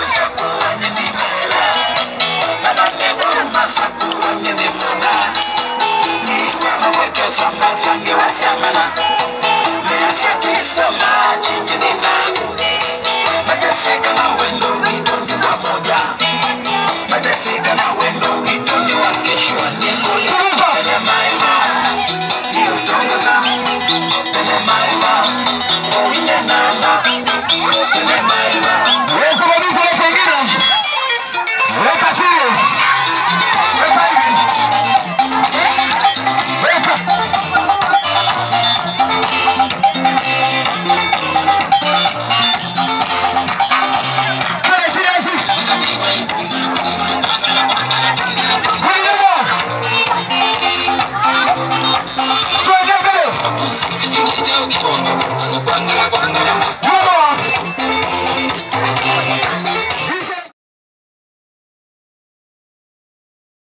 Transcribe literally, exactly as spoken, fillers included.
sakuanye ni mela Nananewa masakuanye ni mona Niwa mweto sama sange wa siamana Measiati sama chinyi ni nagu Majaseka na wendo wito ni wa moja Majaseka na wendo wito ni wa keshwa ni mole